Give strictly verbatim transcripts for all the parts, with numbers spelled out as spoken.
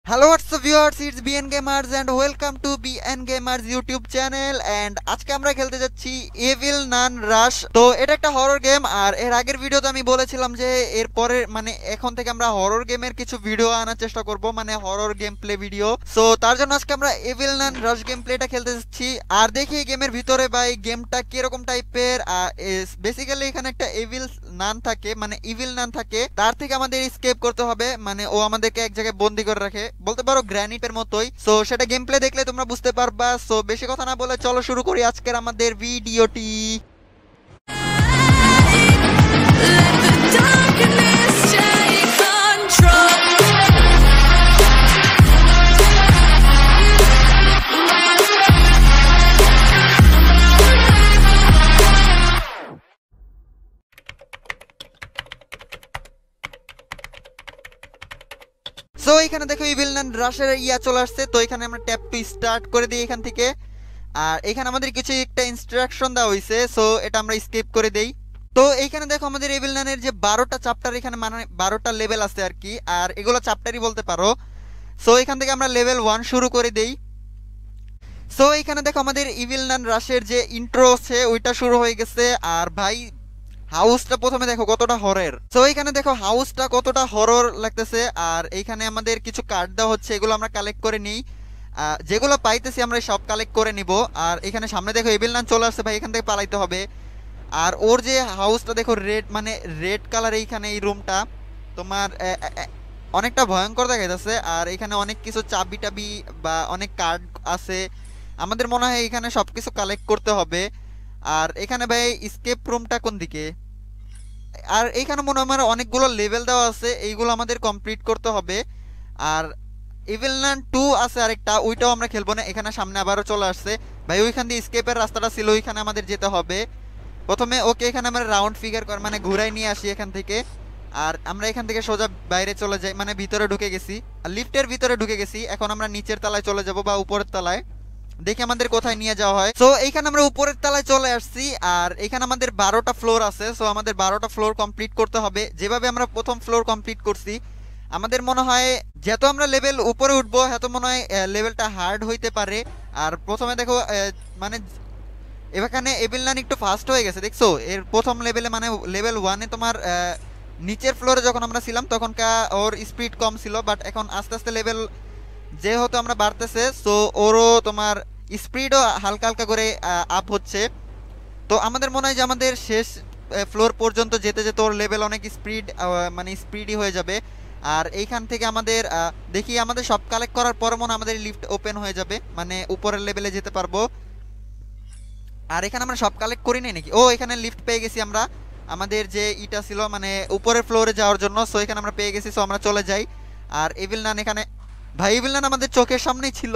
Hello, what's up viewers? It's B N Gamers and welcome to B N Gamers YouTube channel. And আজকে আমরা খেলতে যাচ্ছি Evil Nun Rush। তো এটা একটা হরর গেম, আর এর আগের ভিডিওতে আমি বলেছিলাম যে এর পরে মানে এখন থেকে আমরা হরর গেমের কিছু ভিডিও আনার চেষ্টা করব, মানে horror game play video. So তার জন্য আজকে আমরা Evil Nun Rush গেম প্লেটা খেলতে যাচ্ছি, আর দেখি এই গেমের ভিতরে ভাই গেমটা কিরকম টাইপের। বেসিক্যালি এখানে একটা এভিল নান থাকে, মানে ইভিল নান থাকে, তার থেকে আমাদের এসকেপ করতে হবে, মানে ও আমাদেরকে এক জায়গায় বন্দি করে রাখে, বলতে পারো গ্র্যানিটের মতোই। সো সেটা গেম প্লে দেখলে তোমরা বুঝতে পারবা। সো বেশি কথা না বলে চলো শুরু করি আজকের আমাদের ভিডিওটি। সো এখানে দেখো ইভিল নান রাশের ইয়া চলে আসছে। তো এখানে আমরা ট্যাপ টু স্টার্ট করে দিই এখান থেকে, আর এখানে আমাদের কিছু একটা ইনস্ট্রাকশন দেওয়া হয়েছে, সো এটা আমরা স্কিপ করে দেই। তো এইখানে দেখো আমাদের ইভিল নানের যে বারোটা চ্যাপ্টার, এখানে মানে বারোটা লেভেল আছে আর কি, আর এগুলো চ্যাপ্টারই বলতে পারো। সো এখান থেকে আমরা লেভেল ওয়ান শুরু করে দেই। সো এইখানে দেখো আমাদের ইভিল নান রাশের যে ইন্ট্রো আছে ওইটা শুরু হয়ে গেছে। আর ভাই হাউসটা প্রথমে দেখো কতটা হরর। সো এইখানে দেখো হাউসটা কতটা হরর লাগতেছে, আর এইখানে আমাদের কিছু কার্ড দেওয়া হচ্ছে, এগুলো আমরা কালেক্ট করে নিই, যেগুলো পাইতেছি আমরা সব কালেক্ট করে নিব। আর এখানে সামনে দেখো ইভিল নান চলে আসছে, ভাই এখান থেকে পালাইতে হবে। আর ওর যে হাউসটা দেখো রেড, মানে রেড কালার, এইখানে এই রুমটা তোমার অনেকটা ভয়ঙ্কর দেখা যাচ্ছে। আর এখানে অনেক কিছু চাবি টাবি বা অনেক কার্ড আছে, আমাদের মনে হয় এখানে সব কিছু কালেক্ট করতে হবে। আর এখানে ভাই স্কেপ রুমটা কোন দিকে? আর এইখানে মনে হয় আমার অনেকগুলো লেভেল দেওয়া আছে, এইগুলো আমাদের কমপ্লিট করতে হবে। আর ইভিল নান টু আছে আরেকটা, ওইটাও আমরা খেলবো না। এখানে সামনে আবারও চলে আসছে ভাই, ওইখান দিয়ে স্কেপের রাস্তাটা ছিল, ওইখানে আমাদের যেতে হবে প্রথমে। ওকে এখানে আমরা রাউন্ড ফিগার কর মানে ঘুরাই নিয়ে আসি এখান থেকে, আর আমরা এখান থেকে সোজা বাইরে চলে যাই, মানে ভিতরে ঢুকে গেছি, আর লিফটের ভিতরে ঢুকে গেছি। এখন আমরা নিচের তলায় চলে যাব বা উপরের তলায়, দেখি আমাদের কোথায় নিয়ে যাওয়া হয়। সো এইখানে আমরা উপরের তলায় চলে আসছি, আর এখানে আমাদের বারোটা ফ্লোর আছে। সো আমাদের বারোটা ফ্লোর কমপ্লিট করতে হবে, যেভাবে আমরা প্রথম ফ্লোর কমপ্লিট করছি। আমাদের মনে হয় যত আমরা লেভেল উপরে উঠবো এত মনে হয় লেভেলটা হার্ড হইতে পারে। আর প্রথমে দেখো মানে এখানে এভিল নান একটু ফাস্ট হয়ে গেছে, দেখছো এর প্রথম লেভেলে, মানে লেভেল ওয়ানে তোমার নিচের ফ্লোরে যখন আমরা ছিলাম তখনকার ওর স্পিড কম ছিল, বাট এখন আস্তে আস্তে লেভেল যেহেতু আমরা বাড়তেছে, সো ওরও তোমার স্পিডও হালকা হালকা করে আপ হচ্ছে। তো আমাদের মনে হয় যে আমাদের শেষ ফ্লোর পর্যন্ত যেতে যেতে ওর লেভেল অনেক স্পিড, মানে স্পিডই হয়ে যাবে। আর এইখান থেকে আমাদের দেখি আমাদের সব কালেক্ট করার পর মনে আমাদের লিফট ওপেন হয়ে যাবে, মানে উপরের লেভেলে যেতে পারবো। আর এখানে আমরা সব কালেক্ট করি নাই নাকি? ও এখানে লিফট পেয়ে গেছি আমরা, আমাদের যে ইটা ছিল মানে উপরের ফ্লোরে যাওয়ার জন্য। সো এখানে আমরা পেয়ে গেছি, সো আমরা চলে যাই। আর ইভিল নান এখানে, ভাই ইভিল নান আমাদের চোখের সামনেই ছিল।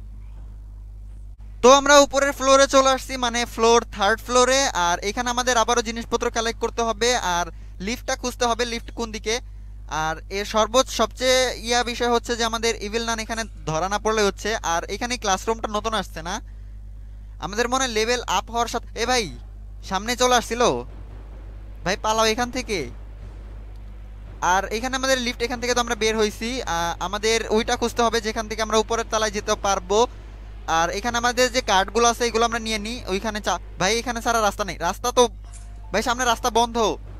তো আমরা উপরের ফ্লোরে চলে আসছি, মানে ফ্লোর থার্ড ফ্লোরে। আর এখানে আমাদের আবারও জিনিসপত্র কালেক্ট করতে হবে, আর লিফটটা খুঁজতে হবে, লিফট কোন দিকে। আর এর সর্বোচ্চ সবচেয়ে ইয়া বিষয় হচ্ছে যে আমাদের ইভিল নান এখানে ধরা না পড়লে হচ্ছে। আর এখানে ক্লাসরুমটা নতুন আসছে না, আমাদের মনে লেভেল আপ হওয়ার সাথে, এ ভাই সামনে চলে আসছিল, ভাই পালাও এখান থেকে। আর এখানে আমাদের লিফট, এখান থেকে তো আমরা বের হয়েছি, আমাদের ওইটা খুঁজতে হবে যেখান থেকে আমরা উপরের তলায় যেতে পারবো। আর এখানে আমাদের যে কার্ডগুলো আছে এগুলো আমরা নিয়ে নিই ওইখানে। চা ভাই এখানে সারা রাস্তা নেই, রাস্তা তো ভাই সামনে রাস্তা বন্ধ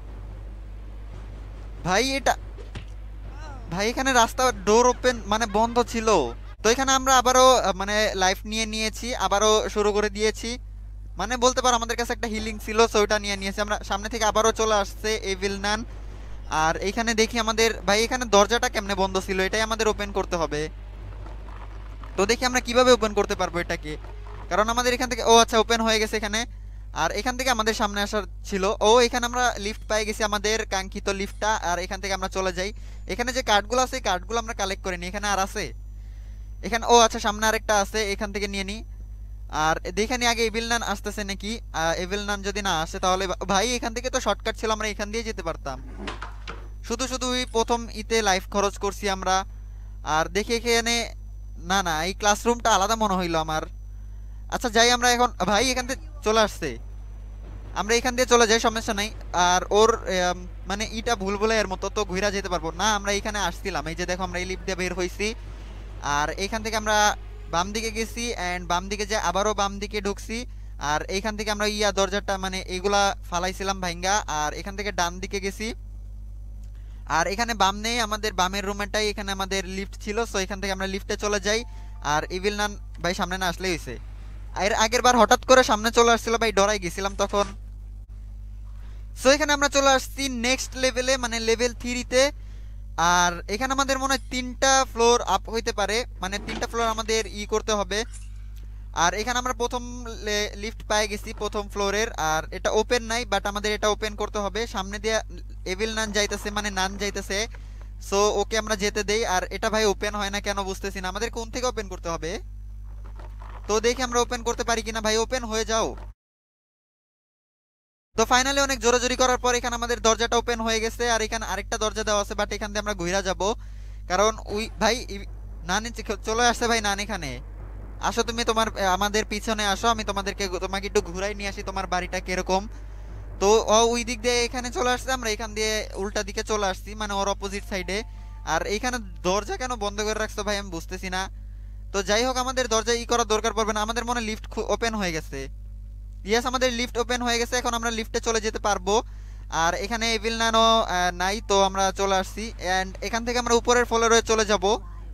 ভাই, এটা ভাই এখানে রাস্তা ডোর ওপেন মানে বন্ধ ছিল। তো এখানে আমরা আবারও মানে লাইফ নিয়ে নিয়েছি, আবারও শুরু করে দিয়েছি, মানে বলতে পারো আমাদের কাছে একটা হিলিং ছিল, সো ওইটা নিয়ে নিয়েছি আমরা। সামনে থেকে আবারও চলে আসছে এভিল নান। আর এইখানে দেখি আমাদের ভাই এখানে দরজাটা কেমনে বন্ধ ছিল, এটাই আমাদের ওপেন করতে হবে। তো দেখি আমরা কিভাবে ওপেন করতে পারবো এটাকে, কারণ আমাদের এখান থেকে, ও আচ্ছা ওপেন হয়ে গেছে এখানে। আর এখান থেকে আমাদের সামনে আসার ছিল, ও এখানে আমরা লিফট পাই গেছি, আমাদের কাঙ্ক্ষিত লিফটটা। আর এখান থেকে আমরা চলে যাই, এখানে যে কার্ডগুলো আছে এই কার্ডগুলো আমরা কালেক্ট করে নিই। এখানে আর আছে এখানে, ও আচ্ছা সামনে আরেকটা আছে, এখান থেকে নিয়ে নিই। আর দেখে নিই আগে এভিল নান আসতেছে নাকি। এভিল নান যদি না আসে তাহলে ভাই এখান থেকে তো শর্টকাট ছিল, আমরা এখান দিয়ে যেতে পারতাম, শুধু শুধু ওই প্রথম ইতে লাইফ খরচ করছি আমরা। আর দেখি এখানে, না না এই ক্লাসরুমটা আলাদা মনে হইলো আমার। আচ্ছা যাই আমরা এখন, ভাই এখান থেকে চলে আসছে, আমরা এখান দিয়ে চলে যাই, সমস্যা নাই। আর ওর মানে ইটা ভুল বলে এর মতো তো ঘুরা যেতে পারবো না, আমরা এখানে আসছিলাম, এই যে দেখো আমরা এই লিফট দিয়ে বের হইছি। আর এইখান থেকে আমরা বাম দিকে গেছি অ্যান্ড বাম দিকে যে আবারও বাম দিকে ঢুকছি। আর এইখান থেকে আমরা ইয়া দরজাটা মানে এগুলা ফালাইছিলাম ভাইঙ্গা। আর এখান থেকে ডান দিকে গেছি। আর এখানে বাম নেই, আমাদের বামের রুমেটাই এখানে আমাদের লিফট ছিল। সো এখান থেকে আমরা লিফটে চলে যাই। আর ইভিল নান ভাই সামনে না আসলেই হয়েছে। এর আগের বার হঠাৎ করে সামনে চলে আসছিল ভাই, ডরাই গেছিলাম তখন। সো এখানে আমরা চলে আসছি নেক্সট লেভেলে, মানে লেভেল থ্রিতে। আর এখানে আমাদের মনে হয় তিনটা ফ্লোর আপ হইতে পারে, মানে তিনটা ফ্লোর আমাদের ই করতে হবে। আর এখানে আমরা প্রথম লিফট পেয়ে গেছি প্রথম ফ্লোরের। আর এটা ওপেন নাই, বাট আমাদের এটা ওপেন করতে হবে। সামনে দিয়ে এভিল নান যাইতেছে, মানে নান যাইতেছে। সো ওকে আমরা যেতে দেই। আর এটা ভাই ওপেন হয় না কেন বুঝতেছি না, আমাদের কোন থেকে ওপেন করতে হবে? তো দেখি আমরা ওপেন করতে পারি কিনা। ভাই ওপেন হয়ে যাও। তো ফাইনালি অনেক জোরাজোরি করার পর এখানে আমাদের দরজাটা ওপেন হয়ে গেছে। আর এখানে আরেকটা দরজা দেওয়া আছে, বাট এখান দিয়ে আমরা ঘুরা যাব, কারণ ওই ভাই নানি চলে আসছে। ভাই নান এখানে আসো, তুমি তোমার আমাদের পিছনে আসো, আমি তোমাদেরকে তোমাকে একটু ঘুরাই নিয়ে আসি তোমার বাড়িটা কিরকম। তো ও ওই দিক দিয়ে এখানে চলে আসছে, আমরা এখান দিয়ে উল্টা দিকে চলে আসছি, মানে ওর অপোজিট সাইডে। আর এইখানে দরজা কেন বন্ধ করে রাখছো ভাই আমি বুঝতেছি না। তো যাই হোক, আমাদের দরজা ই করার দরকার পড়বে না, আমাদের মনে লিফট ওপেন হয়ে গেছে। ইয়েস, আমাদের লিফট ওপেন হয়ে গেছে, এখন আমরা লিফটে চলে যেতে পারবো। আর এখানে এভিল নানও নাই, তো আমরা চলে আসছি। অ্যান্ড এখান থেকে আমরা উপরের ফ্লোরে চলে যাব।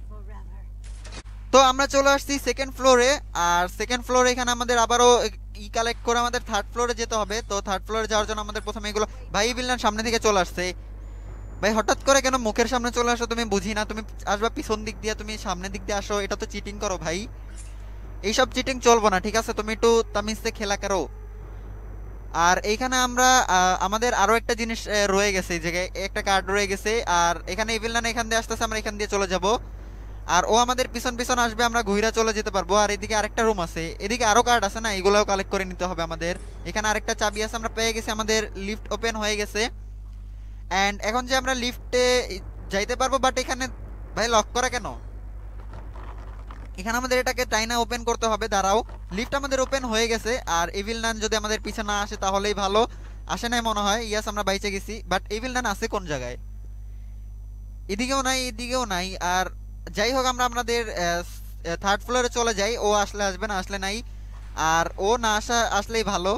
তো আমরা চলে আসছি সেকেন্ড ফ্লোরে। আর সেকেন্ড ফ্লোরে এখানে আমাদের আবারও ই কালেক্ট করে আমাদের থার্ড ফ্লোরে যেতে হবে। তো থার্ড ফ্লোরে যাওয়ার জন্য আমাদের প্রথমে এগুলো, ভাই এভিল নান সামনে থেকে চলে আসছে। ভাই হঠাৎ করে কেন মুখের সামনে চলে আসো তুমি, বুঝি না। তুমি আসবা পিছন দিক দিয়ে, তুমি সামনের দিক দিয়ে আসো, এটা তো চিটিং করো ভাই। এইসব চিটিং চলবো না, ঠিক আছে? তুমি একটু তামিজে খেলা করো। আর এইখানে আমরা আমাদের আরো একটা জিনিস রয়ে গেছে, এই জায়গায় একটা কার্ড রয়ে গেছে। আর এখানে এভিল নান এখান দিয়ে আসতেছে, আমরা এখান দিয়ে চলে যাব। আর ও আমাদের পিছন পিছন আসবে, আমরা ঘুরে চলে যেতে পারবো। আর এদিকে আরেকটা রুম আছে, এদিকে আরো কার্ড আছে না, এগুলোও কালেক্ট করে নিতে হবে আমাদের। এখানে আরেকটা চাবি আছে, আমরা পেয়ে গেছি, আমাদের লিফট ওপেন হয়ে গেছে। অ্যান্ড এখন যে আমরা লিফটে যাইতে পারবো, বাট এখানে ভাই লক করা কেন? এখানে আমাদের এটাকে টাইনা ওপেন করতে হবে। দাঁড়াও, লিফট আমাদের ওপেন হয়ে গেছে। আর এভিল নান যদি আমাদের পিছে না আসে তাহলেই ভালো। আসে নাই মনে হয়। ইয়াস, আমরা বাইচে গেছি, বাট এভিল নান আছে কোন জায়গায়? এদিকেও নাই, এদিকেও নাই। আর যাই হোক, আমরা আমাদের থার্ড ফ্লোরে চলে যাই। ও আসলে আসবে, না আসলে নাই। আর ও না আসা আসলেই ভালো।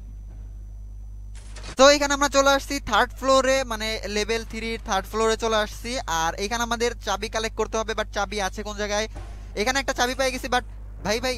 তো এখানে আমরা চলে আসছি থার্ড ফ্লোরে, মানে লেভেল থ্রির থার্ড ফ্লোরে চলে আসছি। আর এখানে আমাদের চাবি কালেক্ট করতে হবে, বাট চাবি আছে কোন জায়গায়? এখানে একটা চাবি পেয়ে গেছি, বাট ভাই ভাই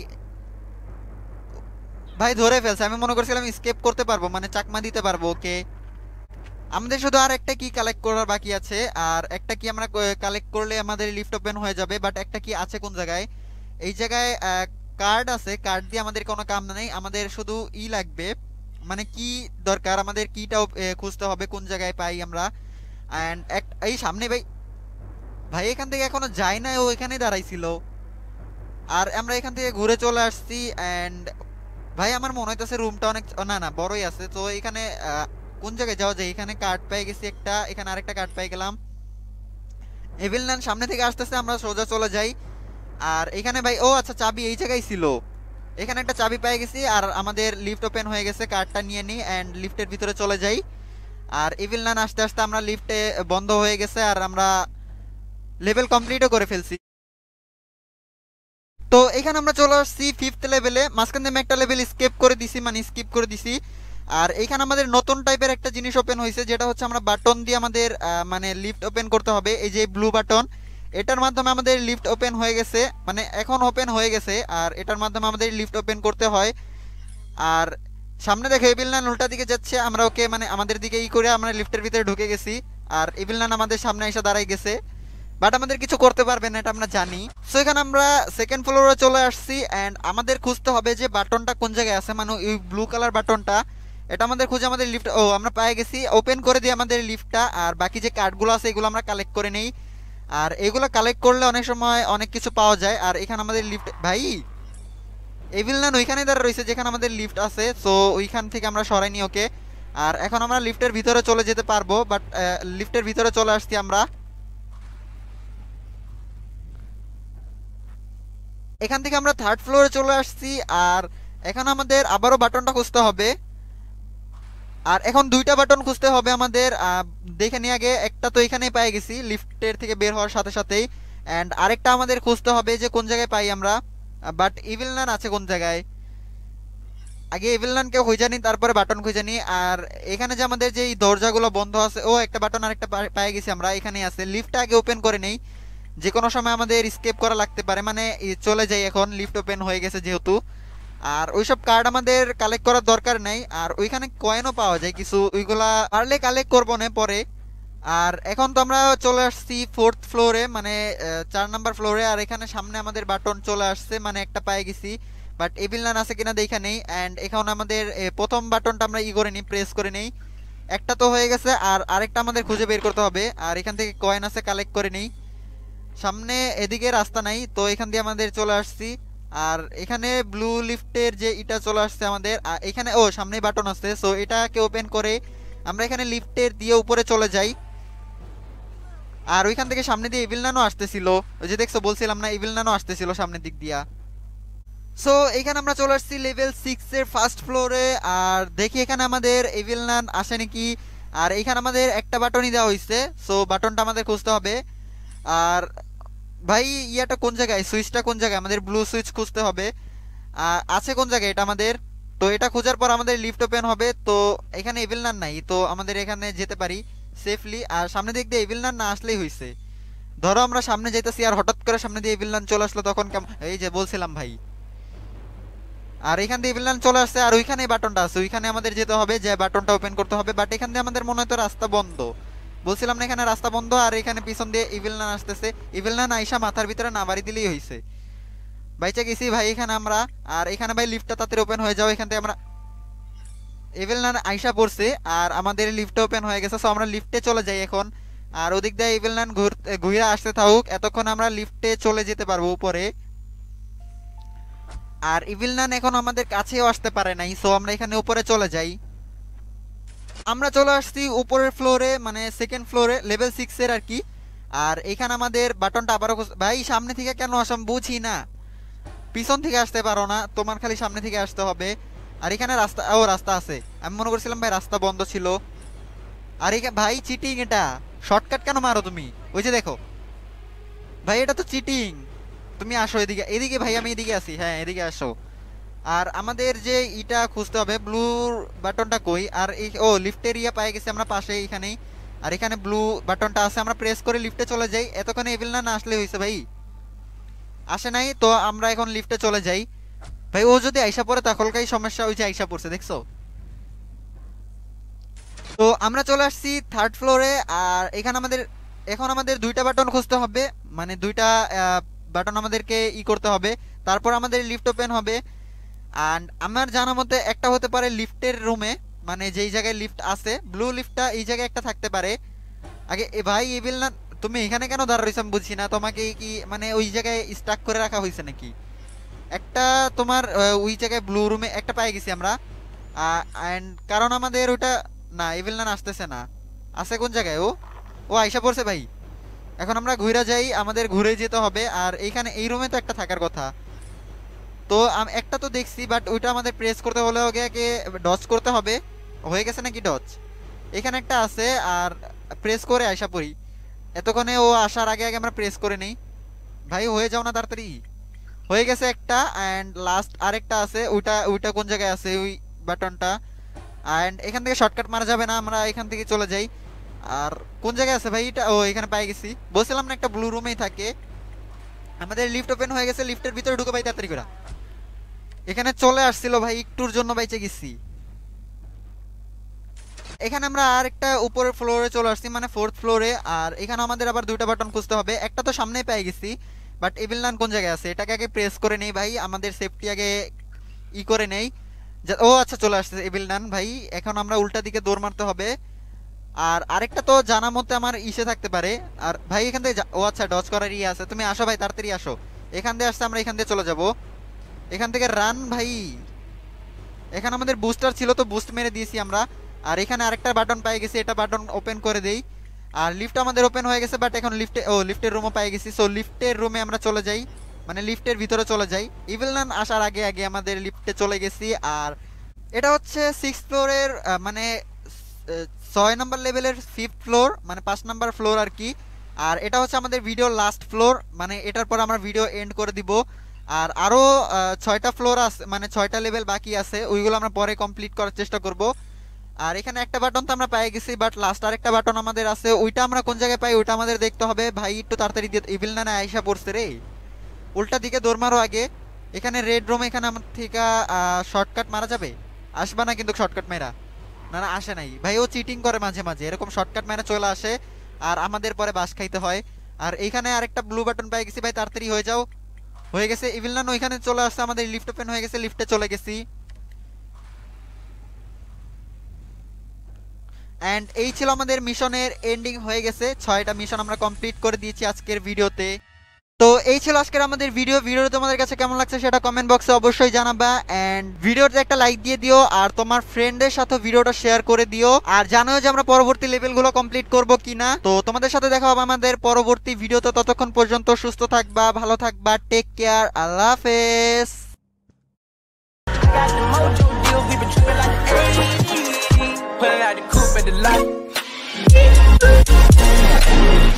ভাই ধরে ফেলছে। আমি মনে করছিলাম স্কেপ করতে পারবো, মানে চাকমা দিতে পারবো ওকে। আমাদের শুধু আর একটা কি কালেক্ট করার বাকি আছে। আর একটা কি আমরা কালেক্ট করলে আমাদের লিফট ওপেন হয়ে যাবে, বাট একটা কি আছে কোন জায়গায়? এই জায়গায় কার্ড আছে, কার্ড দিয়ে আমাদের কোনো কাম নেই। আমাদের শুধু ই লাগবে, মানে কি দরকার, আমাদের কিটাও খুঁজতে হবে কোন জায়গায় পাই আমরা। অ্যান্ড এই সামনে ভাই, ভাই এখান থেকে এখনো যায় না, ও এখানেই দাঁড়াইছিল। আর আমরা এখান থেকে ঘুরে চলে আসছি। অ্যান্ড ভাই আমার মনে হইতেছে রুমটা অনেক না না বড়ই আছে। তো এখানে কোন জায়গায় যাওয়া যায়? এখানে কার্ড পেয়ে গেছি একটা, এখানে আরেকটা কার্ড পেয়ে গেলাম। এভিল নান সামনে থেকে আসতেছে, আমরা সোজা চলে যাই। আর এখানে ভাই, ও আচ্ছা চাবি এই জায়গায় ছিল। এখানে একটা চাবি পেয়ে গেছি। আর আমাদের লিফট ওপেন হয়ে গেছে, কার্ডটা নিয়ে নিই অ্যান্ড লিফটের ভিতরে চলে যাই। আর এভিল নান আসতে আসতে আমরা লিফটে বন্ধ হয়ে গেছে, আর আমরা লেভেল কমপ্লিটও করে ফেলছি। তো এখানে আমরা চলে আসছি ফিফথ লেভেলে। মাঝখান দিয়ে একটা লেভেল স্কিপ করে দিছি, মানে স্কিপ করে দিছি। আর এখানে আমাদের নতুন টাইপের একটা জিনিস ওপেন হয়েছে, যেটা হচ্ছে আমরা বাটন দিয়ে আমাদের মানে লিফট ওপেন করতে হবে। এই যে ব্লু বাটন, এটার মাধ্যমে আমাদের লিফট ওপেন হয়ে গেছে, মানে এখন ওপেন হয়ে গেছে। আর এটার মাধ্যমে আমাদের লিফট ওপেন করতে হয়। আর সামনে দেখো এভিল নান উল্টা দিকে যাচ্ছে, আমরা ওকে মানে আমাদের দিকে ই করে আমরা লিফটের ভিতরে ঢুকে গেছি। আর এভিল নান আমাদের সামনে এসে দাঁড়াই গেছে, বাট আমাদের কিছু করতে পারবে না, এটা আমরা জানি। সো এখানে আমরা সেকেন্ড ফ্লোরে চলে আসছি। অ্যান্ড আমাদের খুঁজতে হবে যে বাটনটা কোন জায়গায় আছে, মানে ওই ব্লু কালার বাটনটা, এটা আমাদের খুঁজে আমাদের লিফট, ও আমরা পেয়ে গেছি। ওপেন করে দিই আমাদের লিফটটা। আর বাকি যে কার্ডগুলো আছে এগুলো আমরা কালেক্ট করে নেই। আর এগুলো কালেক্ট করলে অনেক সময় অনেক কিছু পাওয়া যায়। আর এখানে আমাদের লিফট, ভাই এভিল নান ওইখানে দাঁড়া রয়েছে যেখানে আমাদের লিফট আছে। সো ওইখান থেকে আমরা সরাই নি ওকে। আর এখন আমরা লিফটের ভিতরে চলে যেতে পারবো, বাট লিফটের ভিতরে চলে আসছি আমরা। এখান থেকে আমরা থার্ড ফ্লোরে চলে আসছি। আর এখন আমাদের আবারও বাটনটা খুঁজতে হবে। আর এখন দুইটা বাটন খুঁজতে হবে আমাদের। দেখে নিয়ে আগে একটা তো এখানেই পেয়ে গেছি লিফটের থেকে বের হওয়ার সাথে সাথেই, অ্যান্ড আরেকটা আমাদের খুঁজতে হবে যে কোন জায়গায় পাই আমরা, বাট ইভিল নান আছে কোন জায়গায়। আগে ইভিল নানকে খুঁজে নিই, তারপরে বাটন খুঁজে নিই। আর এখানে যে আমাদের যে এই দরজাগুলো বন্ধ আছে, ও একটা বাটন আরেকটা পেয়ে গেছি আমরা, এখানেই আছে। লিফটটা আগে ওপেন করে নেই, যে কোনো সময় আমাদের স্কেপ করা লাগতে পারে, মানে চলে যাই এখন, লিফট ওপেন হয়ে গেছে যেহেতু। আর ওইসব কার্ড আমাদের কালেক্ট করার দরকার নেই। আর ওইখানে কয়েনও পাওয়া যায় কিছু, ওইগুলা পারলে কালেক্ট করবো না পরে। আর এখন তো আমরা চলে আসছি ফোর্থ ফ্লোরে, মানে চার নাম্বার ফ্লোরে। আর এখানে সামনে আমাদের বাটন চলে আসছে, মানে একটা পেয়ে গেছি, বাট এভিল নান আছে কিনা দেখা নেই। অ্যান্ড এখন আমাদের প্রথম বাটনটা আমরা ই করে নিই, প্রেস করে নেই। একটা তো হয়ে গেছে, আর আরেকটা আমাদের খুঁজে বের করতে হবে। আর এখান থেকে কয়েন আছে, কালেক্ট করে নেই। সামনে এদিকে রাস্তা নাই, তো এখান দিয়ে আমাদের চলে আসছি। আর এখানে ব্লু লিফটের যে এটা চলে আসছে আমাদের, এখানে ও সামনে বাটন আছে, সো এটাকে ওপেন করে আমরা এখানে লিফটের দিয়ে উপরে চলে যাই। আর ওইখান থেকে সামনে দিয়ে ইভিল নানও আসতেছিল, ওই যে দেখছো বলছিলাম না, ইভিল নানও আসতেছিল সামনের দিক দিয়া। সো এখানে আমরা চলে আসছি লেভেল সিক্স এর ফার্স্ট ফ্লোরে। আর দেখি এখানে আমাদের ইভিল নান আসে নাকি। আর এখানে আমাদের একটা বাটনই দেওয়া হয়েছে, সো বাটনটা আমাদের খুঁজতে হবে। আর ভাই ইয়াটা কোন জায়গায়, সুইচটা কোন জায়গায়, আমাদের ব্লু সুইচ খুঁজতে হবে। আছে কোন জায়গায় এটা আমাদের, তো এটা খোঁজার পর আমাদের লিফট ওপেন হবে। তো এখানে ইভিল নান নাই, তো আমাদের এখানে যেতে পারি সেফলি। আর সামনে দিক দিয়ে ইভিল নান না আসলেই হয়েছে। ধরো আমরা সামনে যাইতেছি, আর হঠাৎ করে সামনে দিয়ে ইভিল নান চলে আসলো, তখন এই যে বলছিলাম ভাই। আর এখান দিয়ে ইভিল নান চলে আসছে, আর ওইখানে বাটনটা আছে, ওইখানে আমাদের যেতে হবে, যে বাটনটা ওপেন করতে হবে। বাট এখান দিয়ে আমাদের মনে হয় তো রাস্তা বন্ধ, বলছিলাম না এখানে রাস্তা বন্ধ। আর এখানে পিছন দিয়ে ইভিল নান আসতেছে, ইভিল নান আইসা মাথার ভিতরে না বাড়ি দিলেই হয়েছে। বাইচা গেছি ভাই এখানে আমরা। আর এখানে ভাই লিফটটা তাড়াতাড়ি ওপেন হয়ে যাও, এখান থেকে আমরা ইভিল নান আইসা পড়ছে, আর আমাদের লিফট ওপেন হয়ে গেছে, সো আমরা লিফটে চলে যাই এখন। আর ওদিক দিয়ে ইভিল নান ঘুরে আসতে থাকুক, এতক্ষণ আমরা লিফটে চলে যেতে পারবো উপরে। আর ইভিল নান এখন আমাদের কাছেও আসতে পারে নাই, সো আমরা এখানে উপরে চলে যাই। আমরা চলে আসছি উপরের ফ্লোরে, মানে সেকেন্ড ফ্লোরে, লেভেল সিক্স এর আর কি। আর এখানে আমাদের বাটনটা আবারও, ভাই সামনে থেকে কেন আসাম বুঝি না, পিছন থেকে আসতে পারো না, তোমার খালি সামনে থেকে আসতে হবে। আর এখানে রাস্তা, ও রাস্তা আছে, আমি মনে করছিলাম ভাই রাস্তা বন্ধ ছিল। আর এখানে ভাই চিটিং, এটা শর্টকাট কেন মারো তুমি, ওই যে দেখো ভাই, এটা তো চিটিং। তুমি আসো এদিকে, এদিকে ভাই, আমি এদিকে আছি, হ্যাঁ এদিকে আসো। আর আমাদের যে ইটা খুঁজতে হবে, ব্লু বাটনটা কই। আর এই ও লিফটের ইয়া পাই গেছি আমরা পাশে এইখানেই। আর এখানে ব্লু বাটনটা আছে, আমরা প্রেস করে লিফটে চলে যাই। এতক্ষণে ইভিল না আসলে হয়েছে ভাই, আসে নাই, তো আমরা এখন লিফটে চলে যাই। ভাই ও যদি আইসা পড়ে তখনকাই সমস্যা, ওই যে আইসা পড়ছে দেখছো। তো আমরা চলে আসছি থার্ড ফ্লোরে। আর এখানে আমাদের এখন আমাদের দুইটা বাটন খুঁজতে হবে, মানে দুইটা বাটন আমাদেরকে ই করতে হবে, তারপর আমাদের লিফট ওপেন হবে। অ্যান্ড আমার জানা মতে একটা হতে পারে লিফটের রুমে, মানে যেই জায়গায় লিফট আছে, ব্লু লিফটটা এই জায়গায় একটা থাকতে পারে। আগে এ ভাই ইভিল না, তুমি এখানে কেন দাঁড়া রয়েছ আমি বুঝছি না, তোমাকে কি মানে ওই জায়গায় স্টাক করে রাখা হয়েছে নাকি? একটা তোমার ওই জায়গায় ব্লু রুমে একটা পেয়ে গেছি আমরা। অ্যান্ড কারণ আমাদের ওইটা না, ইভিল নান আসতেছে না, আছে কোন জায়গায় ও, ও আইসা পড়ছে ভাই। এখন আমরা ঘুরে যাই, আমাদের ঘুরে যেতে হবে। আর এইখানে এই রুমে তো একটা থাকার কথা, তো একটা তো দেখছি, বাট ওইটা আমাদের প্রেস করতে হলে ওকে ডজ করতে হবে। হয়ে গেছে নাকি ডজ, এখানে একটা আছে, আর প্রেস করে আইসা পড়ি। এতক্ষণে ও আসার আগে আগে আমরা প্রেস করে নেই। ভাই হয়ে যাও না তাড়াতাড়ি, হয়ে গেছে একটা। অ্যান্ড লাস্ট আরেকটা আছে, ওইটা ওইটা কোন জায়গায় আছে ওই বাটনটা। অ্যান্ড এখান থেকে শর্টকাট মারা যাবে না, আমরা এখান থেকে চলে যাই। আর কোন জায়গায় আছে ভাই এটা, ও এখানে পাই গেছি, বলছিলাম না একটা ব্লু রুমেই থাকে। আমাদের লিফট ওপেন হয়ে গেছে, লিফটের ভিতরে ঢুকে ভাই তাড়াতাড়ি করে। এখানে চলে আসছিল ভাই, একটুর জন্য বাইচে গেছি। এখানে আমরা আর একটা উপরের ফ্লোরে চলে আসছি, মানে ফোর্থ ফ্লোরে। আর এখানে আমাদের আবার দুইটা বাটন খুঁজতে হবে, একটা তো সামনেই পেয়ে গেছি, বাট ইভিল নান কোন জায়গায় আছে এটাকে আগে প্রেস করে নেই ভাই, আমাদের সেফটি আগে ই করে নেই। ও আচ্ছা চলে আসছে ইভিল নান ভাই, এখন আমরা উল্টা দিকে দৌড় মারতে হবে। আর আরেকটা তো জানা মতে আমার ইসে থাকতে পারে। আর ভাই এখান থেকে ও আচ্ছা ডজ করার ইয়ে আছে, তুমি আসো ভাই তাড়াতাড়ি আসো। এখান দিয়ে আসছে, আমরা এখান দিয়ে চলে যাব, এখান থেকে রান ভাই। এখানে আমাদের বুস্টার ছিল, তো বুস্ট মেরে দিয়েছি আমরা। আর এখানে আরেকটা বাটন পেয়ে গেছি, এটা বাটন ওপেন করে দেই। আর লিফট আমাদের ওপেন হয়ে গেছে, বাট এখন লিফটে ও লিফটের রুমও পেয়ে গেছি, সো লিফটের রুমে আমরা চলে যাই, মানে লিফটের ভিতরে চলে যাই। ইভিল নান আসার আগে আগে আমাদের লিফটে চলে গেছি। আর এটা হচ্ছে সিক্স ফ্লোরের, মানে ছয় নম্বর লেভেলের ফিফথ ফ্লোর, মানে পাঁচ নম্বর ফ্লোর আর কি। আর এটা হচ্ছে আমাদের ভিডিও লাস্ট ফ্লোর, মানে এটার পর আমরা ভিডিও এন্ড করে দিব। আর আরও ছয়টা ফ্লোর আছে, মানে ছয়টা লেভেল বাকি আছে, ওইগুলো আমরা পরে কমপ্লিট করার চেষ্টা করব। আর এখানে একটা বাটন তো আমরা পেয়ে গেছি, বাট লাস্ট আরেকটা বাটন আমাদের আছে, ওইটা আমরা কোন জায়গায় পাই ওইটা আমাদের দেখতে হবে। ভাই একটু তাড়াতাড়ি দিয়ে, ইভিল না আয়সা পড়ছে রে, উল্টা দিকে দৌড় মারো আগে। এখানে রেড রুম, এখানে আমার থেকে শর্টকাট মারা যাবে? আসবা না কিন্তু শর্টকাট মেরা, না না আসে নাই ভাই, ও চিটিং করে মাঝে মাঝে, এরকম শর্টকাট মেরা চলে আসে আর আমাদের পরে বাস খাইতে হয়। আর এইখানে আরেকটা ব্লু বাটন পেয়ে গেছি, ভাই তাড়াতাড়ি হয়ে যাও। হয়ে গেছে, ইভিল নান ওইখানে চলে আসছে, আমাদের লিফট ওপেন হয়ে গেছে, লিফটে চলে গেছি। অ্যান্ড এই ছিল আমাদের মিশনের এন্ডিং, হয়ে গেছে ছয়টা মিশন আমরা কমপ্লিট করে দিয়েছি আজকের ভিডিওতে। তো এই ছিল আজকের আমাদের ভিডিও। ভিডিও তোমাদের কাছে কেমন লাগছে সেটা কমেন্ট বক্সে অবশ্যই জানাবা, এন্ড ভিডিওতে একটা লাইক দিয়ে দিও আর তোমার ফ্রেন্ডের সাথে ভিডিওটা শেয়ার করে দিও। আর জানো যে আমরা পরবর্তী লেভেলগুলো কমপ্লিট করব কিনা। তো তোমাদের সাথে দেখা হবে আমাদের পরবর্তী ভিডিওতে, ততক্ষণ পর্যন্ত সুস্থ থাকবা, ভালো থাকবা, টেক কেয়ার, আল্লাহ হাফেজ। Got the mojo deal, we been tripping like eighty. Pulling out the coupe at the lot.